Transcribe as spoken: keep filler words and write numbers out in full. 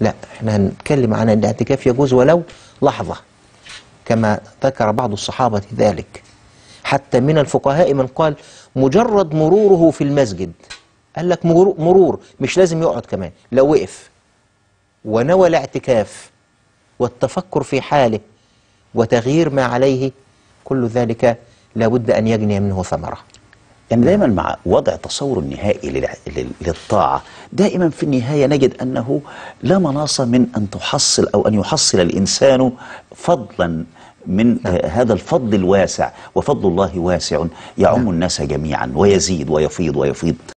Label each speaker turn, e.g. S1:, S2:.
S1: لا، احنا هنتكلم عن ان الاعتكاف يجوز ولو لحظة، كما ذكر بعض الصحابة ذلك. حتى من الفقهاء من قال مجرد مروره في المسجد، قال لك مرور مش لازم يقعد كمان، لو وقف ونوى الاعتكاف والتفكر في حاله وتغيير ما عليه، كل ذلك لابد أن يجني منه ثمرة.
S2: يعني دائما مع وضع تصور النهائي للطاعة، دائما في النهاية نجد أنه لا مناص من أن تحصل أو أن يحصل الإنسان فضلا من نعم. هذا الفضل الواسع، وفضل الله واسع يعم نعم. الناس جميعا ويزيد ويفيض ويفيض.